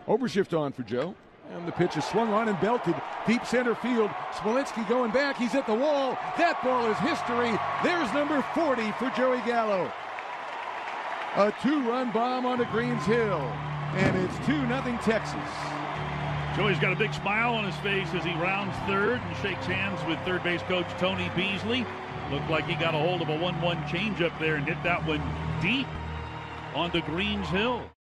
Overshift on for Joe. And the pitch is swung on and belted. Deep center field. Smolinski going back. He's at the wall. That ball is history. There's number 40 for Joey Gallo. A 2-run bomb onto Greens Hill. And it's 2-0 Texas. Joey's got a big smile on his face as he rounds third and shakes hands with third base coach Tony Beasley. Looked like he got a hold of a 1-1 changeup there and hit that one deep onto Greens Hill.